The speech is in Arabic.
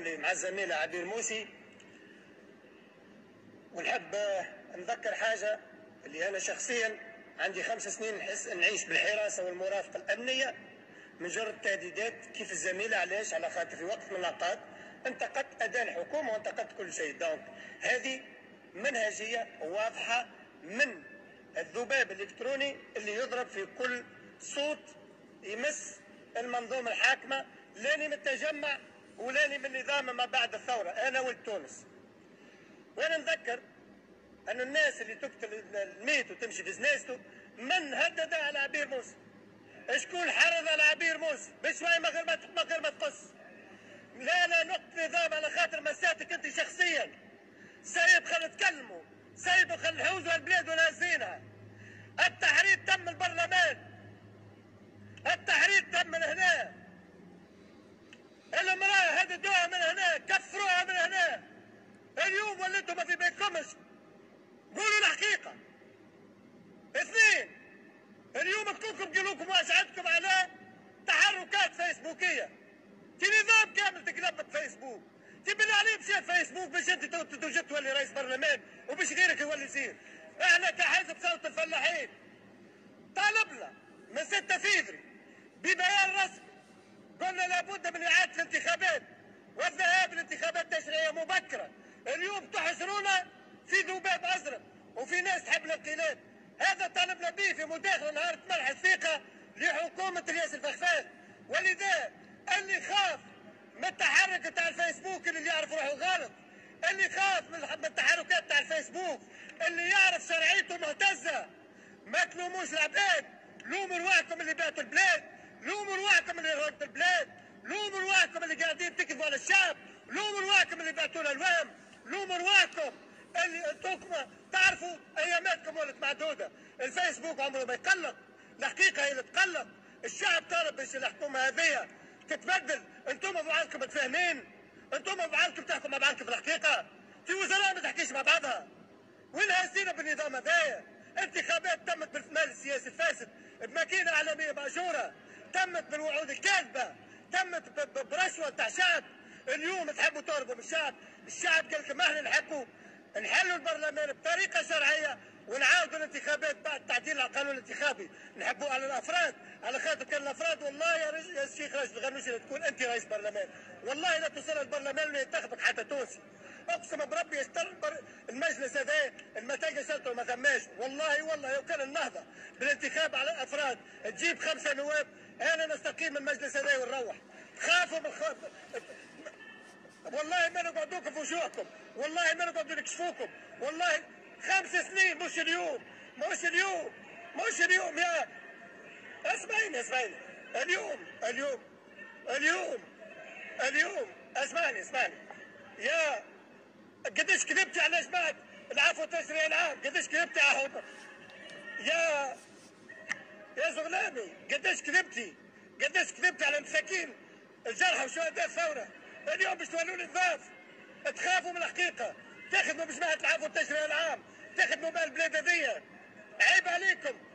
الرملي مع الزميلة عبير موسي. ونحب نذكر حاجة اللي أنا شخصيا عندي 5 سنين نحس نعيش بالحراسة والمرافقة الأمنية من جرد تهديدات كيف الزميلة. علاش؟ على خاطر في وقت من الأوقات انتقدت أداء الحكومة وانتقدت كل شيء. دونك هذه منهجية واضحة من الذباب الإلكتروني اللي يضرب في كل صوت يمس المنظومة الحاكمة، لاني من التجمع ولاني من نظام ما بعد الثورة، أنا ولد تونس. وأنا نذكر أن الناس اللي تقتل الميت وتمشي في زنازته من هدد على عبير موسى؟ شكون حرض على عبير موسى؟ بشوي من غير ما تقص. لا نقطة نظام على خاطر مساتك أنت شخصيا. سايب خلينا نتكلموا، سايب خلينا نحوزوا البلاد ونهزينها. التحريض تم البرلمان، التحريض تم من هنا. المرأة هددوها من هنا، كفروها من هنا. اليوم وليتوا ما في بيتكمش. قولوا الحقيقة. 2، اليوم كلكم قالوكم واش عندكم على تحركات فيسبوكية. في نظام كامل تقلب فيسبوك. بالله عليك مشى فيسبوك باش انت توجد تولي رئيس برلمان وباش غيرك يولي يصير. احنا كحزب ثورة الفلاحين طالبنا من 6 فبراير ببيان رسمي، قلنا لابد من إعادة الانتخابات والذهاب لانتخابات تشريعية مبكرة. اليوم تحشرونا في ذباب أزرق وفي ناس تحب الانقلاب. هذا طالبنا به في مداخلة نهار منح الثقة لحكومة رئيس الفخفاخ. ولذا اللي خاف من التحرك تاع الفيسبوك اللي يعرف روحه غلط، اللي خاف من التحركات تاع الفيسبوك اللي يعرف شرعيته مهتزة، ما تلوموش العباد، لوموا رواحكم اللي بعتوا البلاد، لوموا رواحكم اللي هربتوا البلاد، لوموا رواحكم اللي قاعدين تكذبوا على الشعب، لوموا رواحكم اللي بعتوا له الوهم، لوموا رواحكم اللي انتم تعرفوا اياماتكم ولات معدوده. الفيسبوك عمره ما يقلق، الحقيقه هي اللي تقلق. الشعب طالب باش الحكومه هذه تتبدل. انتم ببعضكم متفاهمين؟ انتم ببعضكم تحكوا مع بعضكم في الحقيقه؟ في وزراء ما تحكيش مع بعضها. وين هزينا بالنظام هذايا؟ انتخابات تمت بالمال السياسي الفاسد، بماكينه اعلاميه ماجوره، تمت بالوعود الكاذبه، تمت برشوه تاع شعب. اليوم تحبوا تهربوا من الشعب. الشعب قال لكم احنا نحبوا نحلوا البرلمان بطريقه شرعيه ونعاودوا الانتخابات بعد تعديل القانون الانتخابي. نحبوا على الافراد، على خاطر كان الافراد والله يا شيخ راشد الغنوشي تكون انت رئيس برلمان، والله لا توصل البرلمان ولا ينتخبك حتى تونسي. اقسم بربي يشتغل المجلس هذا المتاجة شلته ما ثماش. والله لو كان النهضه بالانتخاب على الافراد تجيب 5 نواب انا نستقيل من المجلس هذا ونروح. خافوا من والله ما نقعدوكم في وجوهكم، والله ما نقعدوا نكشفوكم، والله 5 سنين مش اليوم، مش اليوم يا اسمعيني اليوم اسمعني يا قديش كذبتي على جماعة العفو والتشريع العام، قديش كذبتي على يا زغلامي، قديش كذبتي على مساكين الجرحى وشهداء الثورة. اليوم باش تولوا لي الضعف، تخافوا من الحقيقة، تخدموا بجماعة العفو والتشريع العام، تخدموا بالبلاد هذيا. عيب عليكم.